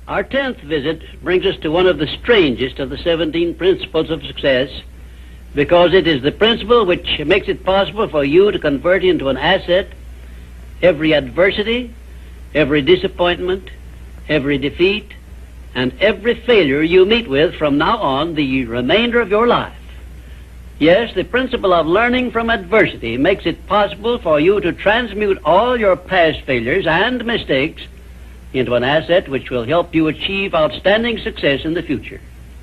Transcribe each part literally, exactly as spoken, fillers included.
Our tenth visit brings us to one of the strangest of the seventeen principles of success, because it is the principle which makes it possible for you to convert into an asset every adversity, every disappointment, every defeat, and every failure you meet with from now on the remainder of your life. Yes, the principle of learning from adversity makes it possible for you to transmute all your past failures and mistakes into an asset which will help you achieve outstanding success in the future.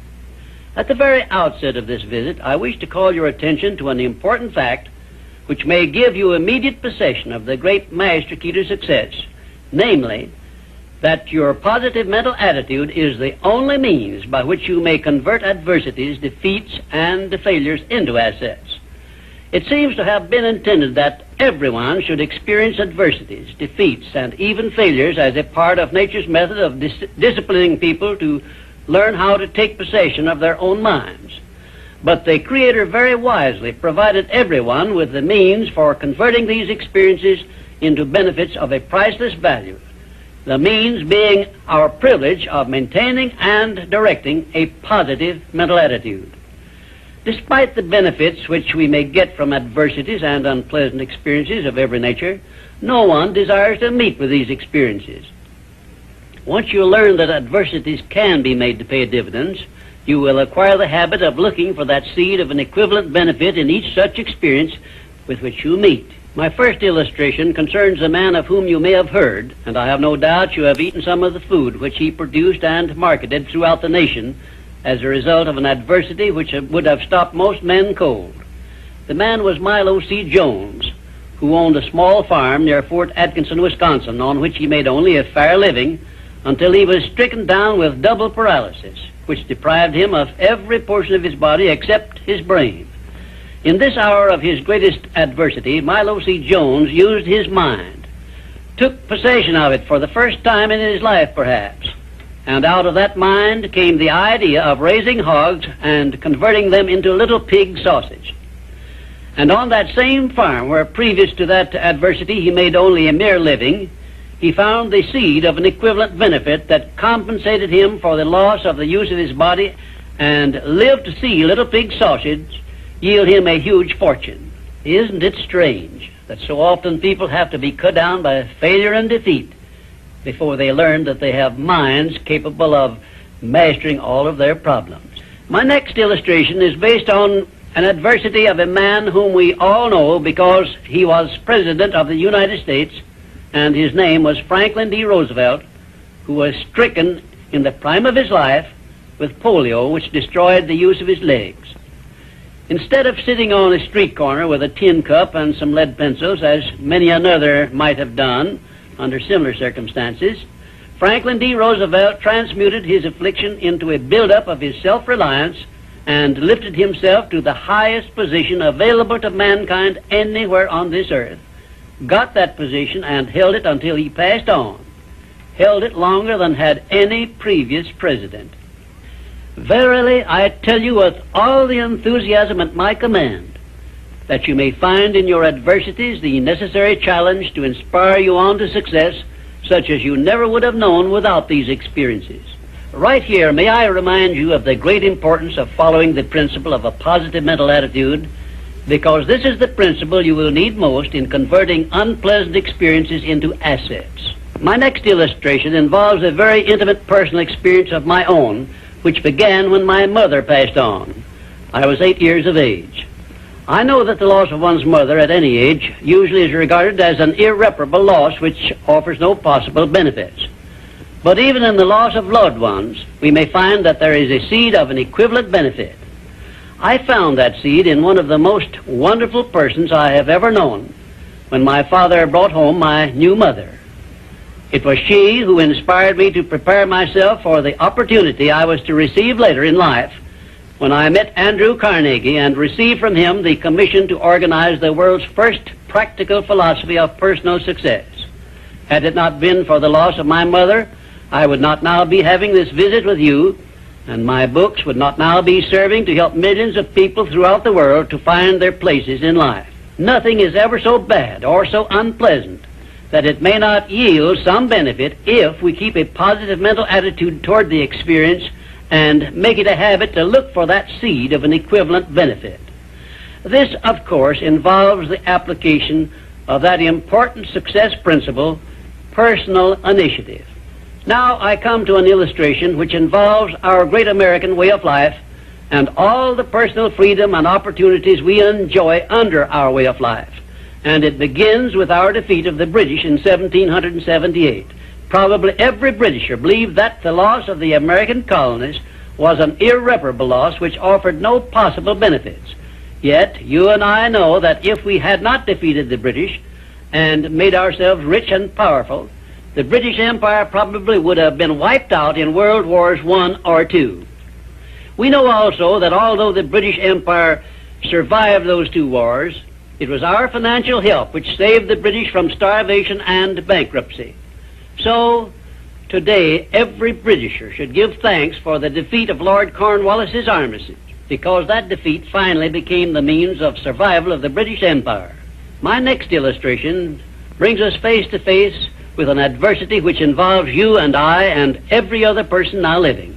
At the very outset of this visit, I wish to call your attention to an important fact which may give you immediate possession of the great master key to success, namely, that your positive mental attitude is the only means by which you may convert adversities, defeats, and failures into assets. It seems to have been intended that everyone should experience adversities, defeats, and even failures as a part of nature's method of dis- disciplining people to learn how to take possession of their own minds. But the Creator very wisely provided everyone with the means for converting these experiences into benefits of a priceless value, the means being our privilege of maintaining and directing a positive mental attitude. Despite the benefits which we may get from adversities and unpleasant experiences of every nature, no one desires to meet with these experiences. Once you learn that adversities can be made to pay dividends, you will acquire the habit of looking for that seed of an equivalent benefit in each such experience with which you meet. My first illustration concerns a man of whom you may have heard, and I have no doubt you have eaten some of the food which he produced and marketed throughout the nation as a result of an adversity which would have stopped most men cold. The man was Milo C. Jones, who owned a small farm near Fort Atkinson, Wisconsin, on which he made only a fair living until he was stricken down with double paralysis, which deprived him of every portion of his body except his brain. In this hour of his greatest adversity, Milo C. Jones used his mind, took possession of it for the first time in his life, perhaps, and out of that mind came the idea of raising hogs and converting them into little pig sausage. And on that same farm, where previous to that adversity he made only a mere living, he found the seed of an equivalent benefit that compensated him for the loss of the use of his body, and lived to see little pig sausage yield him a huge fortune. Isn't it strange that so often people have to be cut down by failure and defeat before they learn that they have minds capable of mastering all of their problems? My next illustration is based on an adversity of a man whom we all know because he was President of the United States, and his name was Franklin D. Roosevelt, who was stricken in the prime of his life with polio, which destroyed the use of his legs. Instead of sitting on a street corner with a tin cup and some lead pencils, as many another might have done under similar circumstances, Franklin D. Roosevelt transmuted his affliction into a build-up of his self-reliance and lifted himself to the highest position available to mankind anywhere on this earth, got that position and held it until he passed on, held it longer than had any previous president. Verily, I tell you with all the enthusiasm at my command, that you may find in your adversities the necessary challenge to inspire you on to success, such as you never would have known without these experiences. Right here, may I remind you of the great importance of following the principle of a positive mental attitude, because this is the principle you will need most in converting unpleasant experiences into assets. My next illustration involves a very intimate personal experience of my own, which began when my mother passed on. I was eight years of age. I know that the loss of one's mother at any age usually is regarded as an irreparable loss which offers no possible benefits. But even in the loss of loved ones, we may find that there is a seed of an equivalent benefit. I found that seed in one of the most wonderful persons I have ever known, when my father brought home my new mother. It was she who inspired me to prepare myself for the opportunity I was to receive later in life, when I met Andrew Carnegie and received from him the commission to organize the world's first practical philosophy of personal success. Had it not been for the loss of my mother, I would not now be having this visit with you, and my books would not now be serving to help millions of people throughout the world to find their places in life. Nothing is ever so bad or so unpleasant that it may not yield some benefit if we keep a positive mental attitude toward the experience and make it a habit to look for that seed of an equivalent benefit. This, of course, involves the application of that important success principle, personal initiative. Now I come to an illustration which involves our great American way of life and all the personal freedom and opportunities we enjoy under our way of life. And it begins with our defeat of the British in seventeen seventy-eight. Probably every Britisher believed that the loss of the American colonies was an irreparable loss which offered no possible benefits. Yet you and I know that if we had not defeated the British and made ourselves rich and powerful, the British Empire probably would have been wiped out in World Wars One or Two. We know also that although the British Empire survived those two wars, it was our financial help which saved the British from starvation and bankruptcy. So, today, every Britisher should give thanks for the defeat of Lord Cornwallis's armistice, because that defeat finally became the means of survival of the British Empire. My next illustration brings us face to face with an adversity which involves you and I and every other person now living.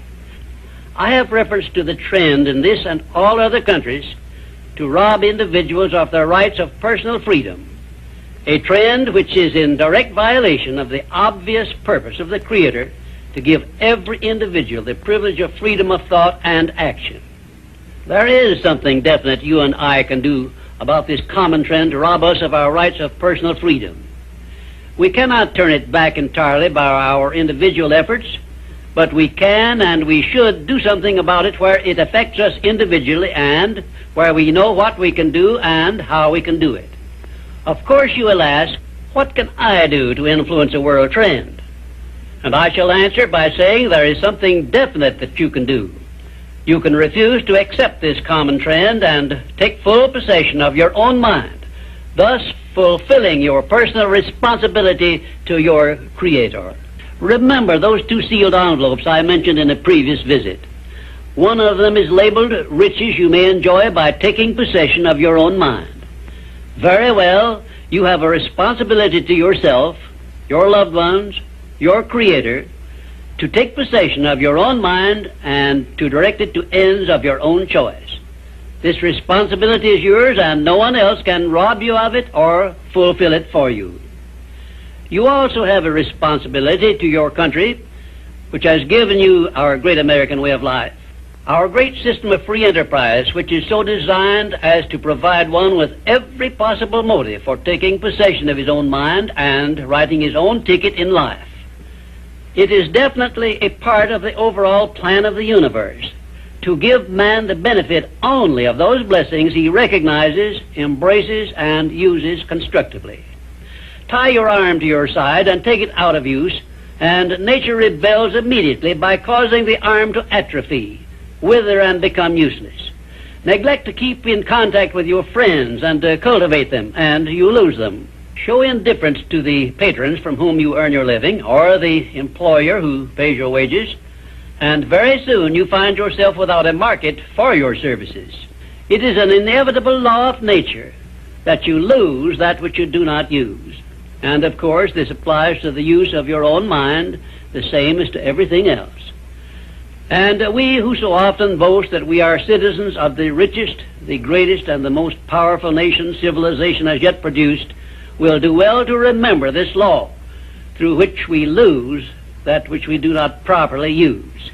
I have reference to the trend in this and all other countries to rob individuals of their rights of personal freedom, a trend which is in direct violation of the obvious purpose of the Creator to give every individual the privilege of freedom of thought and action. There is something definite you and I can do about this common trend to rob us of our rights of personal freedom. We cannot turn it back entirely by our individual efforts, but we can and we should do something about it where it affects us individually and where we know what we can do and how we can do it. Of course you will ask, what can I do to influence a world trend? And I shall answer by saying there is something definite that you can do. You can refuse to accept this common trend and take full possession of your own mind, thus fulfilling your personal responsibility to your Creator. Remember those two sealed envelopes I mentioned in a previous visit. One of them is labeled riches you may enjoy by taking possession of your own mind. Very well, you have a responsibility to yourself, your loved ones, your Creator, to take possession of your own mind and to direct it to ends of your own choice. This responsibility is yours and no one else can rob you of it or fulfill it for you. You also have a responsibility to your country, which has given you our great American way of life. Our great system of free enterprise, which is so designed as to provide one with every possible motive for taking possession of his own mind and writing his own ticket in life. It is definitely a part of the overall plan of the universe to give man the benefit only of those blessings he recognizes, embraces, and uses constructively. Tie your arm to your side and take it out of use, and nature rebels immediately by causing the arm to atrophy, wither, and become useless. Neglect to keep in contact with your friends and to cultivate them, and you lose them. Show indifference to the patrons from whom you earn your living, or the employer who pays your wages, and very soon you find yourself without a market for your services. It is an inevitable law of nature that you lose that which you do not use. And of course this applies to the use of your own mind, the same as to everything else. And uh, we who so often boast that we are citizens of the richest, the greatest, and the most powerful nation civilization has yet produced, will do well to remember this law, through which we lose that which we do not properly use.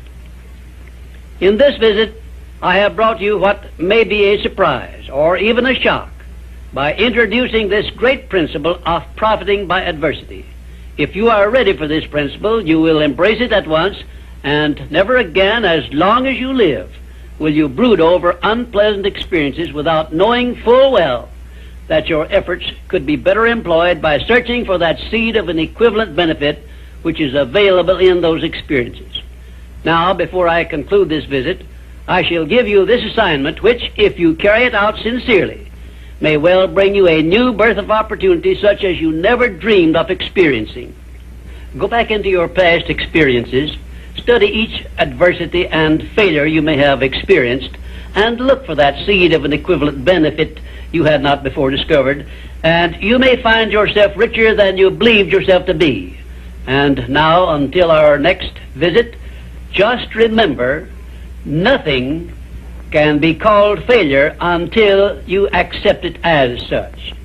In this visit, I have brought you what may be a surprise, or even a shock, by introducing this great principle of profiting by adversity. If you are ready for this principle, you will embrace it at once, and never again, as long as you live, will you brood over unpleasant experiences without knowing full well that your efforts could be better employed by searching for that seed of an equivalent benefit which is available in those experiences. Now, before I conclude this visit, I shall give you this assignment which, if you carry it out sincerely, may well bring you a new birth of opportunity such as you never dreamed of experiencing. Go back into your past experiences, study each adversity and failure you may have experienced, and look for that seed of an equivalent benefit you had not before discovered, and you may find yourself richer than you believed yourself to be. And now, until our next visit, just remember, nothing can be called failure until you accept it as such.